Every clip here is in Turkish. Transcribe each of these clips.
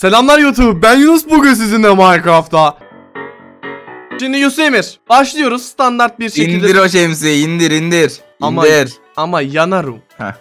Selamlar YouTube, ben Yunus, bugün sizinle Minecraft'ta. Şimdi Yusuf başlıyoruz standart bir şekilde. İndir o şemsiyeyi, indir. Ama yanarım.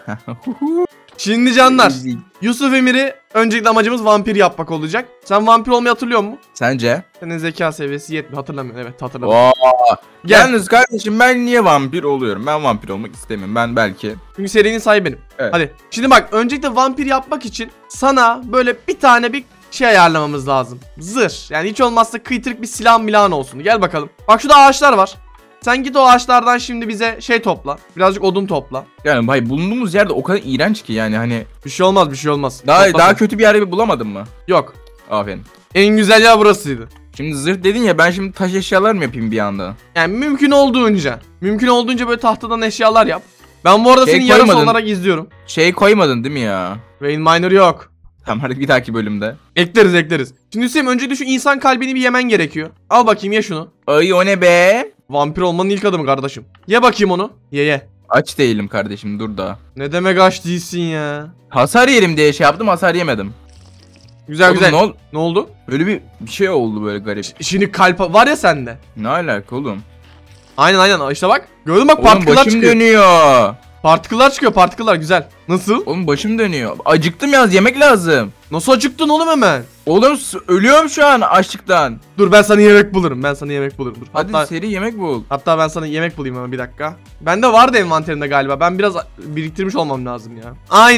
Şimdi canlar, Yusuf Emir'i öncelikle amacımız vampir yapmak olacak. Sen vampir olmayı hatırlıyor musun? Sence? Senin zeka seviyesi yetmiyor, hatırlamıyorum. Evet, hatırlamıyorum. Yalnız kardeşim, ben niye vampir oluyorum? Ben vampir olmak istemiyorum. Ben belki. Çünkü serinin sahibi benim. Evet. Hadi. Şimdi bak, öncelikle vampir yapmak için sana böyle bir tane bir şey ayarlamamız lazım. Zırh. Yani hiç olmazsa kıytırık bir silah milahın olsun. Gel bakalım. Bak şurada ağaçlar var. Sen git o ağaçlardan şimdi bize şey topla. Birazcık odun topla. Yani bay bulunduğumuz yerde o kadar iğrenç ki yani hani. Bir şey olmaz, bir şey olmaz. Daha kötü bir yer bulamadın mı? Yok. Aferin. En güzel yer burasıydı. Şimdi zırh dedin ya, ben şimdi taş eşyalar mı yapayım bir anda? Yani mümkün olduğunca. Mümkün olduğunca böyle tahtadan eşyalar yap. Ben bu arada senin yarısı olarak izliyorum. Şey koymadın değil mi ya? Vein Miner yok. Tamam, hadi bir dahaki bölümde. Ekleriz. Şimdi Hüseyin, önce şu insan kalbini bir yemen gerekiyor. Al bakayım, ye şunu. Ay, o ne be? Vampir olmanın ilk adımı kardeşim. Ye bakayım onu. Ye. Aç değilim kardeşim, dur da. Ne demek aç değilsin ya. Hasar yerim diye şey yaptım, hasar yemedim. Güzel oğlum, güzel. Ne oldu? Öyle bir şey oldu böyle garip. Şimdi kalp var ya sende. Ne alaka oğlum? Aynen işte bak. Gördün bak, Oğlum partiküller başım çıkıyor. dönüyor. Partiküller güzel. Nasıl? Oğlum başım dönüyor. Acıktım yalnız, yemek lazım. Nasıl acıktın oğlum hemen? Oğlum ölüyorum şu an açlıktan. Dur, ben sana yemek bulurum. Dur. Hadi seri yemek bul. Hatta ben sana yemek bulayım hemen, bir dakika. Bende vardı envanterimde galiba. Ben biraz biriktirmiş olmam lazım ya.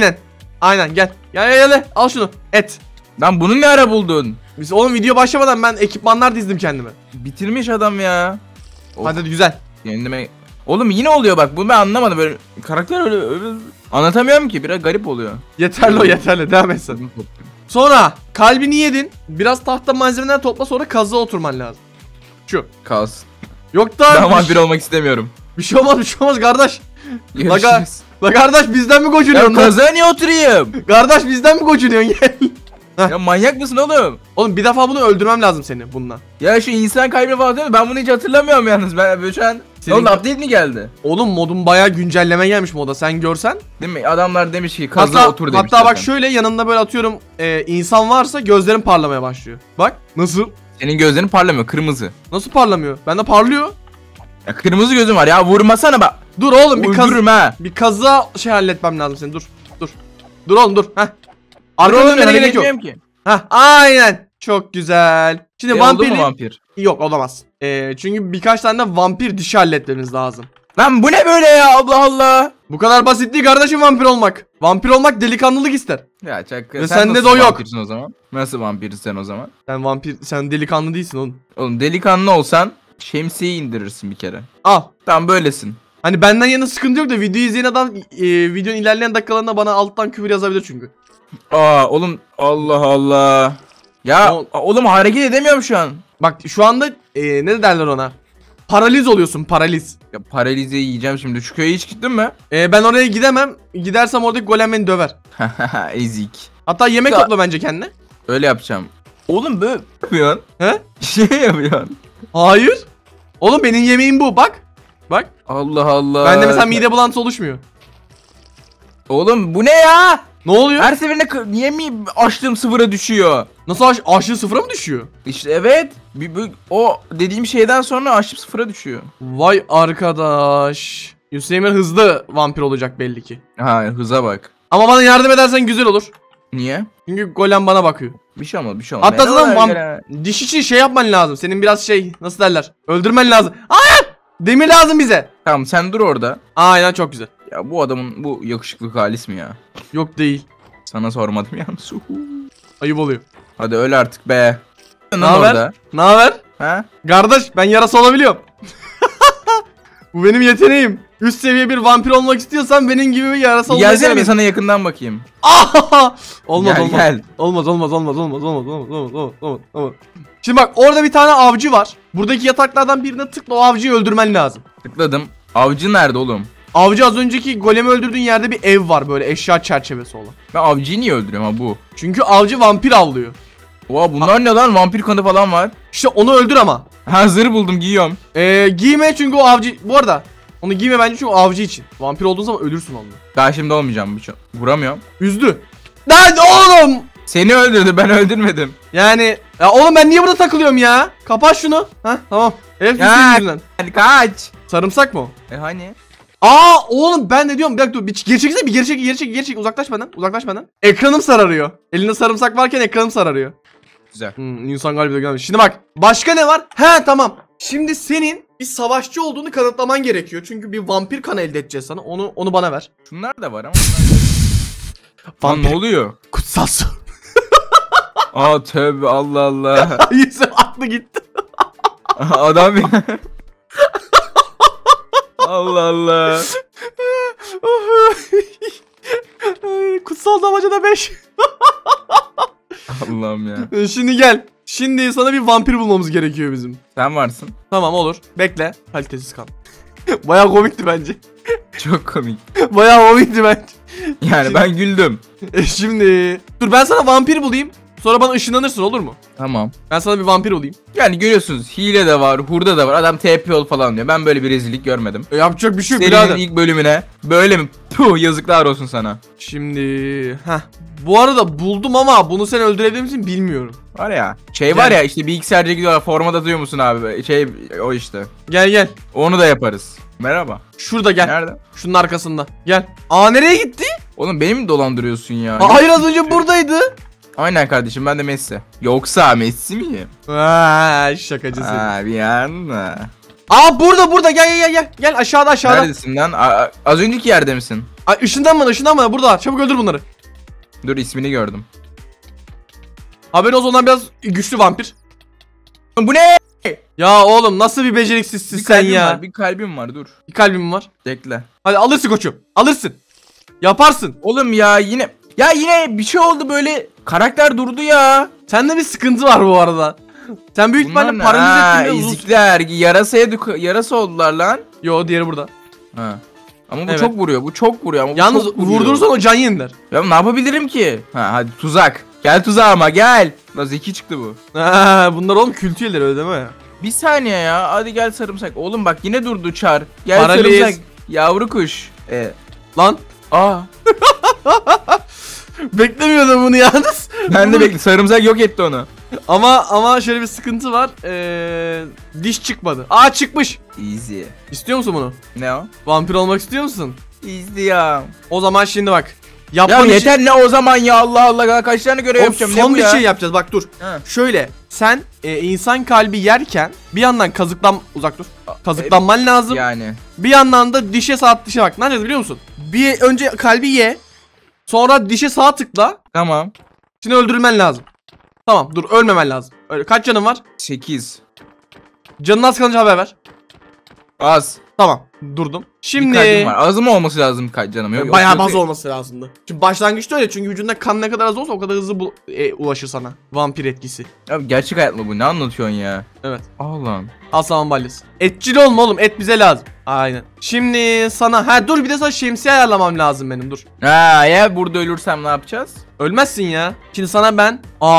Aynen gel. Gel. Al şunu. Et. Lan bunu ne ara buldun? Biz oğlum video başlamadan ben ekipmanlar dizdim kendime. Bitirmiş adam ya. Hadi güzel. Kendime... Oğlum yine oluyor bak, bunu ben anlamadım, böyle karakter öyle anlatamıyorum ki, biraz garip oluyor. Yeterli devam et sen. Sonra kalbini yedin. Biraz tahta malzemeden topla, sonra kazığa oturman lazım. Şu. Kalsın. Yok da Ben vampir olmak istemiyorum. Bir şey olmaz kardeş. Görüşürüz. La kardeş, bizden mi gocunuyorsun? Ya kazığa niye oturayım? Kardeş, bizden mi gocunuyorsun? Gel. Ya manyak mısın oğlum? Oğlum bir defa bunu öldürmem lazım seni bununla. Ya şu insan kalbini falan diyor, ben bunu hiç hatırlamıyorum yalnız. Ben böyle şu an... Oğlum update mi geldi? Oğlum modun bayağı güncelleme gelmiş moda, sen görsen. Değil mi? Adamlar demiş ki kazığa otur demiş. Hatta bak şöyle, yanında böyle atıyorum insan varsa gözlerin parlamaya başlıyor. Bak nasıl? Senin gözlerin parlamıyor, kırmızı. Nasıl parlamıyor? Bende parlıyor. Ya kırmızı gözüm var ya, vurmasana bak. Dur oğlum, bir kazığa şey halletmem lazım senin, dur. Dur oğlum dur. Heh. Arkadan dönmene gerek yok. Ki. Heh, aynen. Çok güzel. Şimdi vampir? Yok, olamaz. Çünkü birkaç tane de vampir dişi halletmemiz lazım. Lan bu ne böyle ya, Allah Allah. Bu kadar basit değil kardeşim vampir olmak. Vampir olmak delikanlılık ister. Ya çak. Ve sende de o yok. O zaman? Nasıl vampirsin sen o zaman? Sen delikanlı değilsin oğlum. Oğlum delikanlı olsan şemsiyeyi indirirsin bir kere. Al. Tamam, böylesin. Hani benden yana sıkıntı yok da videoyu izleyen adam videonun ilerleyen dakikalarında bana alttan küfür yazabilir çünkü. Oğlum Allah Allah. Ya oğlum hareket edemiyorum şu an. Bak şu anda ne derler ona? Paraliz oluyorsun, paraliz. Ya paralize yiyeceğim şimdi. Şu köye hiç gittin mi? Ben oraya gidemem. Gidersem oradaki golem beni döver. Ezik. Hatta yemek topla bence kendine. Öyle yapacağım. Oğlum böyle yapıyorsun. He? Şey yapıyorsun. Hayır. Oğlum benim yemeğim bu, bak. Bak. Allah Allah. Bende mesela mide bulantısı oluşmuyor. Oğlum bu ne ya? Ne oluyor? Her seferinde niye mi açlığım sıfıra düşüyor? Nasıl açlığı sıfıra mı düşüyor? İşte evet. O dediğim şeyden sonra açlığım sıfıra düşüyor. Vay arkadaş. Hüseyin hızlı vampir olacak belli ki. Ha, hıza bak. Ama bana yardım edersen güzel olur. Niye? Çünkü golem bana bakıyor. Bir şey olmaz. Hatta zaten diş için şey yapman lazım. Senin biraz şey, nasıl derler? Öldürmen lazım. Aa! Demir lazım bize. Tamam, sen dur orada. Aynen, çok güzel. Ya bu adamın bu yakışıklı halis mi ya? Yok değil. Sana sormadım yalnız. Ayıp oluyor. Hadi öl artık be. Ne haber? Ne haber? Ha? Kardeş, ben yarası olabiliyorum. Bu benim yeteneğim. Üst seviye bir vampir olmak istiyorsan benim gibi bir yarası olmayı gelsene bir sana yakından bakayım. Olmaz. Gel. Olmaz. Şimdi bak, orada bir tane avcı var. Buradaki yataklardan birine tıkla, o avcıyı öldürmen lazım. Tıkladım. Avcı nerede oğlum? Avcı az önceki golemi öldürdüğün yerde bir ev var, böyle eşya çerçevesi olan. Ben avcıyı niye öldürüyorum ha bu? Çünkü avcı vampir avlıyor. Oha, bunlar ne lan? Vampir kanı falan var. İşte onu öldür ama. Ha, zırh buldum, giyiyorum. Giyme, çünkü o avcı. Bu arada onu giyme bence, çünkü o avcı için. Vampir olduğun zaman ölürsün onunla. Daha şimdi olmayacağım. Vuramıyorum. Üzdü. Lan oğlum! Seni öldürdü, ben öldürmedim. Yani ya oğlum ben niye burada takılıyorum ya? Kapat şunu. Ha tamam. Hep Ya. senin yüzünden. Hadi kaç. Sarımsak mı o? Hani? Aa oğlum ben de diyorum bir dakika dur bir geri çekilsene, bir geri çek uzaklaş benden. Ekranım sararıyor. Elinde sarımsak varken ekranım sararıyor. Güzel. İnsan galiba gelmiş. Şimdi bak başka ne var? He tamam. Şimdi senin bir savaşçı olduğunu kanıtlaman gerekiyor. Çünkü bir vampir kanı elde edeceğiz sana. Onu bana ver. Şunlar da var ama. Lan Vampir ne oluyor? kutsal su. Aa tövbe, Allah Allah. Yüzü aklı gitti. Adam ya. Allah Allah. Kutsal damacana 5. Allah'ım ya. Şimdi gel. Şimdi sana bir vampir bulmamız gerekiyor bizim. Sen varsın. Tamam olur. Bekle. Kalitesiz kan. Bayağı komikti bence. Çok komik. Bayağı komikti bence. Yani ben güldüm. Şimdi dur ben sana vampir bulayım. Sonra bana ışınlanırsın olur mu? Tamam. Ben sana bir vampir bulayım. Yani görüyorsunuz, hile de var, hurda da var. Adam TP ol falan diyor. Ben böyle bir rezillik görmedim. Yapacak bir şey yok Serinin birader. ilk bölümüne böyle mi? Puh, yazıklar olsun sana. Şimdi bu arada buldum ama bunu sen öldürebilir misin bilmiyorum. Var ya. Var ya işte bilgisayarca gidiyorlar, format atıyor musun abi? O işte. Gel. Onu da yaparız. Merhaba. Şurada gel. Nerede? Şunun arkasında. Gel. Aa nereye gitti? Oğlum beni mi dolandırıyorsun ya? Hayır az önce buradaydı. Aynen kardeşim, ben de Messi. Yoksa Messi miyim? Şakacı seni. Aa, bir anda. Aa burada gel. Gel aşağıda. Neredesin lan? Az önceki yerde misin? Ay ışınlanma burada. Çabuk öldür bunları. Dur, ismini gördüm. Haberin olsun ondan biraz güçlü vampir. Bu ne? Ya oğlum nasıl bir beceriksizsin sen ya. Var, bir kalbim var, dur. Bir kalbim var. Bekle. Hadi alırsın koçum. Alırsın. Yaparsın. Oğlum ya yine bir şey oldu, böyle karakter durdu ya. Sende bir sıkıntı var bu arada. Sen büyük ihtimalle Bunlar ne? paraliz ettiğinde uzun... İzikler yarasa oldular lan. Yo diğeri burada. Ha. Ama bu Evet. çok vuruyor. Bu çok vuruyor ama bu Yalnız çok vuruyor. vurdurursan o can yeniler. Ya ne yapabilirim ki? Ha hadi tuzak. Gel tuzağıma gel. Lan zeki çıktı bu. Bunlar oğlum kültü yerleri öyle deme ya. Bir saniye ya. Hadi gel sarımsak. Oğlum bak yine durdu çar. Gel Paraliz. sarımsak. Yavru kuş. Lan. Aa. Beklemiyordum bunu yalnız. Ben de bekle. Sarımsak yok etti onu. Ama şöyle bir sıkıntı var. Diş çıkmadı. Aa çıkmış. Easy. İstiyor musun bunu? Ne o? Vampir olmak istiyor musun? Easy ya. O zaman şimdi bak. Ya Yapman için... yeter ne o zaman ya, Allah Allah, kaç tane görev O yapacağım, ne son bu bir ya? şey yapacağız bak dur. Ha. Şöyle sen insan kalbi yerken bir yandan uzak dur. Kazıklanman lazım. Yani. Bir yandan da dişe sağ dişe bak. Ne yapacağız biliyor musun? Bir önce kalbi ye. Sonra dişe sağ tıkla. Tamam. Şimdi öldürülmen lazım. Tamam dur ölmemen lazım. Öyle kaç canın var? 8. Canın az kalınca haber ver. Az. Tamam durdum. Bir Şimdi kalbim var. Az mı olması lazım canım? Yok, bayağı yok, az olması lazımdı. Çünkü başlangıçta öyle çünkü vücudunda kan ne kadar az olsa o kadar hızlı ulaşır sana. Vampir etkisi. Abi gerçek hayat mı bu? Ne anlatıyorsun ya? Evet. Allah'ım. Aslan balyası. Etçil olma oğlum, et bize lazım. Aynen. Şimdi sana dur bir de sana şemsiye ayarlamam lazım benim dur. Ha ya, burada ölürsem ne yapacağız? Ölmezsin ya. Şimdi sana ben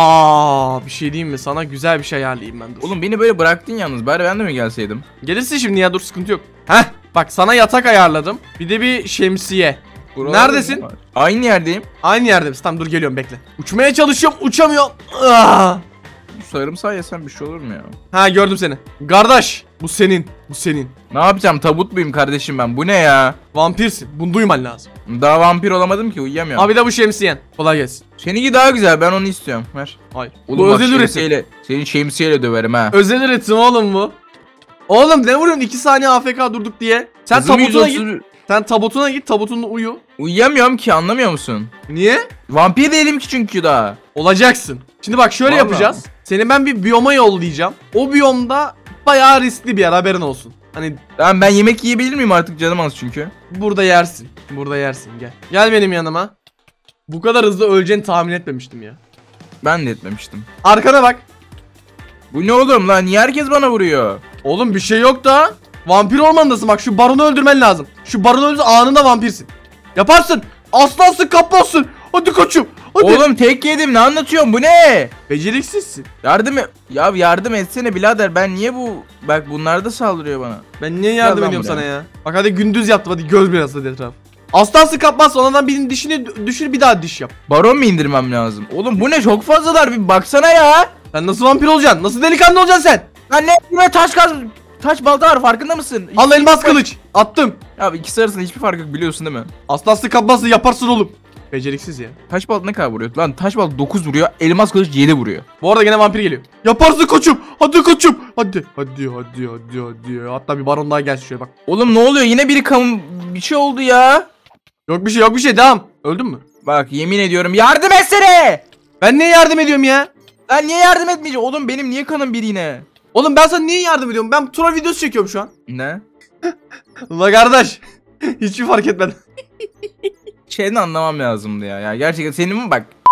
bir şey diyeyim mi? Sana güzel bir şey ayarlayayım ben dur. Oğlum beni böyle bıraktın yalnız. Bari ben de mi gelseydim? Gelirsin şimdi ya dur sıkıntı yok. Bak sana yatak ayarladım. Bir de bir şemsiye. Buralarda Neredesin? ne var? Aynı yerdeyim. Aynı yerde misin? Tamam dur geliyorum bekle. Uçmaya çalışıyorum uçamıyorum. Ah! Sarımsağı yesem bir şey olur mu ya? Gördüm seni. Kardeş bu senin. Bu senin. Ne yapacağım? Tabut muyum kardeşim ben? Bu ne ya? Vampirsin. Bunu duyman lazım. Daha vampir olamadım ki, uyuyamıyorum. Abi de bu şemsiyen. Kolay gelsin. Seninki daha güzel, ben onu istiyorum. Ver. Hayır. Oğlum Bu bak, özel üretim. şemsiyeyle, seni şemsiyeyle döverim ha. Özel üretim oğlum bu. Oğlum ne vuruyorsun 2 saniye AFK durduk diye. Sen Hızım tabutuna 130. git. Sen tabutuna git, tabutunda uyu. Uyuyamıyorum ki, anlamıyor musun? Niye? Vampir değilim ki çünkü daha. Olacaksın. Şimdi bak şöyle Vallahi. yapacağız. Seni ben bir biyoma yollayacağım. O biyomda bayağı riskli bir yer, haberin olsun. Hani Tamam, ben yemek yiyebilir miyim artık, canım az çünkü. burada yersin. Burada yersin gel. Gel benim yanıma. Bu kadar hızlı öleceğini tahmin etmemiştim ya. Ben de etmemiştim. Arkana bak. Bu ne oğlum lan, niye herkes bana vuruyor? Oğlum bir şey yok da. Vampir ormandasın bak, şu baronu öldürmen lazım. Şu baronu öldürürsen anında vampirsin. Yaparsın. Aslansın, kaplansın. Hadi koçum. Hadi. Oğlum tek yedim, ne anlatıyorsun, bu ne? Beceriksizsin. Yardım etsene birader, ben niye bak bunlar da saldırıyor bana. Ben niye yardım Gel lan ediyorum buraya. sana ya? Bak hadi gündüz yaptım, hadi göz biraz hadi etraf. Aslansın kapmaz, onlardan birinin dişini düşür, bir daha diş yap. Baron mu indirmem lazım? Oğlum bu ne, çok fazlalar, bir baksana ya. Sen nasıl vampir olacaksın? Nasıl delikanlı olacaksın sen? Lan ne taş balta var, farkında mısın? Al elmas kılıç. Attım. Ya ikisi arasında hiçbir fark yok, biliyorsun değil mi? Aslansın kapmazsın, yaparsın oğlum. Beceriksiz ya. Taş balta ne kadar vuruyor? Lan taş balta 9 vuruyor, elmas kılıç 7 vuruyor. Bu arada gene vampir geliyor. Yaparsın koçum. Hadi koçum. Hadi. Hatta bir baron daha gelsin şöyle bak. Oğlum ne oluyor? Yine bir şey oldu ya. Yok bir şey devam. Öldün mü? Bak yemin ediyorum, yardım etsene. Ben niye yardım ediyorum ya? Lan niye yardım etmeyeceğim? Oğlum benim niye kanım bir yine? Oğlum ben sana niye yardım ediyorum? Ben troll videosu çekiyorum şu an. Ne? La kardeş. Hiçbir fark etmedi. Şeyini anlamam lazımdı ya. Ya gerçekten senin mi bak?